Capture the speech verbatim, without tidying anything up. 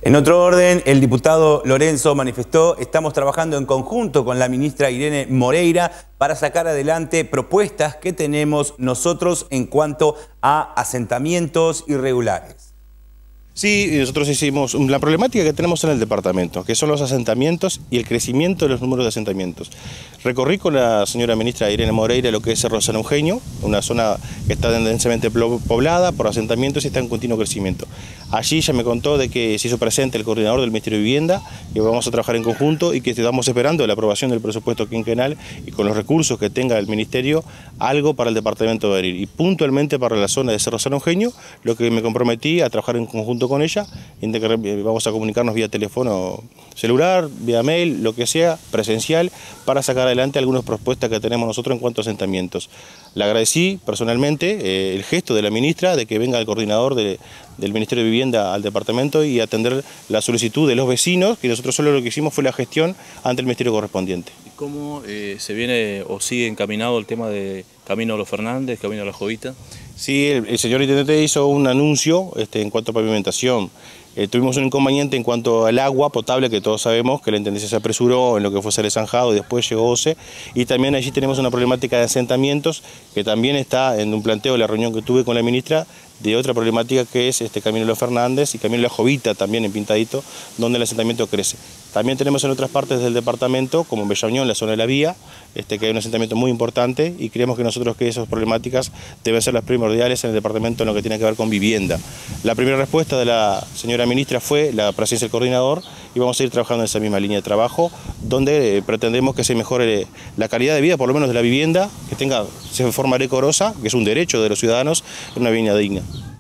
En otro orden, el diputado Lorenzo manifestó: estamos trabajando en conjunto con la ministra Irene Moreira para sacar adelante propuestas que tenemos nosotros en cuanto a asentamientos irregulares. Sí, nosotros hicimos la problemática que tenemos en el departamento, que son los asentamientos y el crecimiento de los números de asentamientos. Recorrí con la señora ministra Irene Moreira lo que es Cerro San Eugenio, una zona que está densamente poblada por asentamientos y está en continuo crecimiento. Allí ya me contó de que se hizo presente el coordinador del Ministerio de Vivienda, que vamos a trabajar en conjunto y que estamos esperando la aprobación del presupuesto quinquenal y con los recursos que tenga el Ministerio, algo para el departamento de Bariloche. Y puntualmente para la zona de Cerro San Eugenio, lo que me comprometí a trabajar en conjunto con ella, vamos a comunicarnos vía teléfono celular, vía mail, lo que sea, presencial, para sacar adelante algunas propuestas que tenemos nosotros en cuanto a asentamientos. Le agradecí personalmente eh, el gesto de la ministra de que venga el coordinador de, del Ministerio de Vivienda al departamento y atender la solicitud de los vecinos, que nosotros solo lo que hicimos fue la gestión ante el ministerio correspondiente. ¿Cómo eh, se viene o sigue encaminado el tema de Camino a los Fernández, Camino a la Jovita? Sí, el, el señor intendente hizo un anuncio este, en cuanto a pavimentación. Eh, tuvimos un inconveniente en cuanto al agua potable, que todos sabemos que la intendencia se apresuró en lo que fue el zanjado y después llegó O C E, y también allí tenemos una problemática de asentamientos que también está en un planteo de la reunión que tuve con la ministra de otra problemática que es este Camino de los Fernández y Camino de la Jovita también en Pintadito, donde el asentamiento crece. También tenemos en otras partes del departamento, como en Bella Unión, la zona de la vía, este, que hay un asentamiento muy importante y creemos que nosotros que esas problemáticas deben ser las primordiales en el departamento en lo que tiene que ver con vivienda. La primera respuesta de la señora ministra fue la presencia del coordinador y vamos a ir trabajando en esa misma línea de trabajo, donde eh, pretendemos que se mejore la calidad de vida, por lo menos de la vivienda, que tenga, se forma decorosa, que es un derecho de los ciudadanos, en una vivienda digna.